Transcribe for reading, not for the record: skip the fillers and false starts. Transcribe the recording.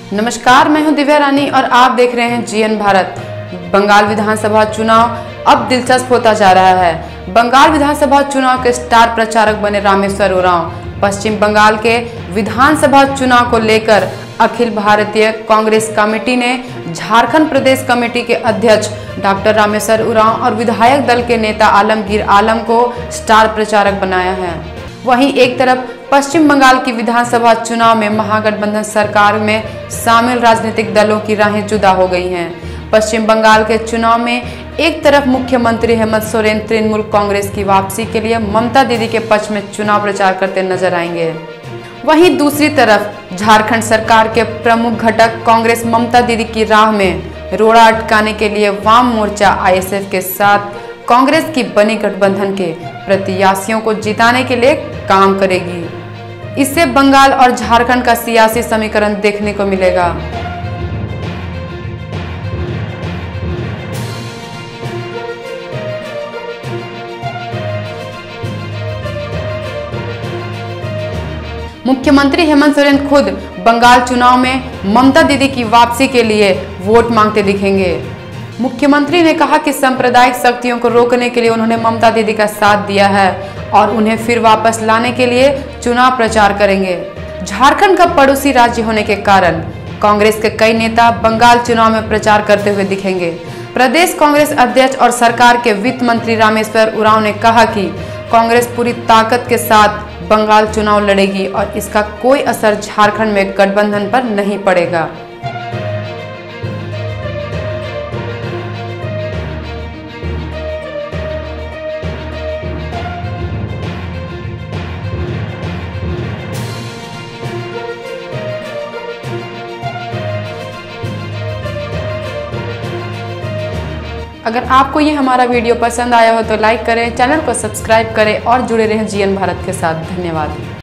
नमस्कार, मैं हूं दिव्या रानी और आप देख रहे हैं जीएन भारत। बंगाल विधानसभा चुनाव अब दिलचस्प होता जा रहा है। बंगाल विधानसभा चुनाव के स्टार प्रचारक बने रामेश्वर उरांव। पश्चिम बंगाल के विधानसभा चुनाव को लेकर अखिल भारतीय कांग्रेस कमेटी ने झारखंड प्रदेश कमेटी के अध्यक्ष डॉक्टर रामेश्वर उरांव और विधायक दल के नेता आलमगीर आलम को स्टार प्रचारक बनाया है। वहीं एक तरफ पश्चिम बंगाल की विधानसभा चुनाव में महागठबंधन सरकार में शामिल राजनीतिक दलों की राहें जुदा हो गई हैं। पश्चिम बंगाल के चुनाव में एक तरफ मुख्यमंत्री हेमंत सोरेन तृणमूल कांग्रेस की वापसी के लिए ममता दीदी के पक्ष में चुनाव प्रचार करते नजर आएंगे। वहीं दूसरी तरफ झारखंड सरकार के प्रमुख घटक कांग्रेस ममता दीदी की राह में रोड़ा अटकाने के लिए वाम मोर्चा आईएसएफ के साथ कांग्रेस की बनी गठबंधन के प्रत्याशियों को जिताने के लिए काम करेगी। इससे बंगाल और झारखंड का सियासी समीकरण देखने को मिलेगा। मुख्यमंत्री हेमंत सोरेन खुद बंगाल चुनाव में ममता दीदी की वापसी के लिए वोट मांगते दिखेंगे। मुख्यमंत्री ने कहा कि सांप्रदायिक शक्तियों को रोकने के लिए उन्होंने ममता दीदी का साथ दिया है और उन्हें फिर वापस लाने के लिए चुनाव प्रचार करेंगे। झारखंड का पड़ोसी राज्य होने के कारण कांग्रेस के कई नेता बंगाल चुनाव में प्रचार करते हुए दिखेंगे। प्रदेश कांग्रेस अध्यक्ष और सरकार के वित्त मंत्री रामेश्वर उरांव ने कहा कि कांग्रेस पूरी ताकत के साथ बंगाल चुनाव लड़ेगी और इसका कोई असर झारखंड में गठबंधन पर नहीं पड़ेगा। अगर आपको ये हमारा वीडियो पसंद आया हो तो लाइक करें, चैनल को सब्सक्राइब करें और जुड़े रहें जीएन भारत के साथ। धन्यवाद।